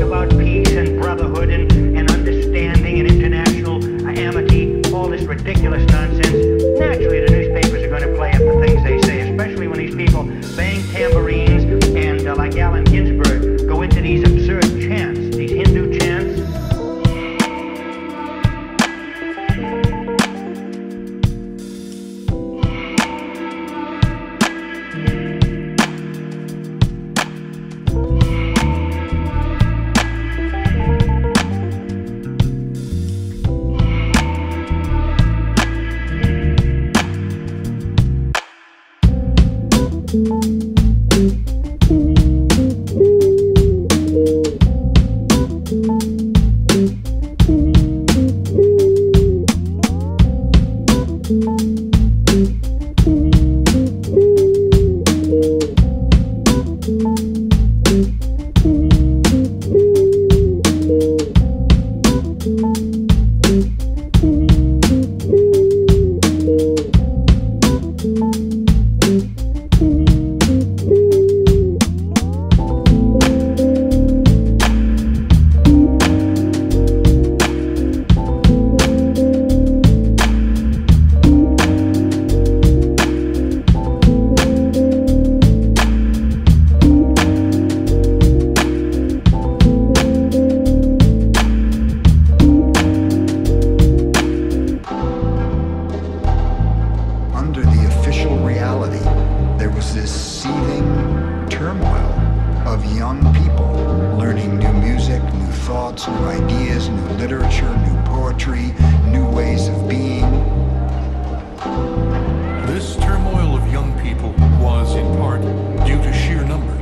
about peace and brotherhood and understanding and international amity, all this ridiculous nonsense, naturally the newspapers are going to play up the things they say, especially when these people bang tambourines and, like Allen Ginsberg, go into these absurd chants, these Hindu chants. New ideas, new literature, new poetry, new ways of being. This turmoil of young people was, in part, due to sheer numbers.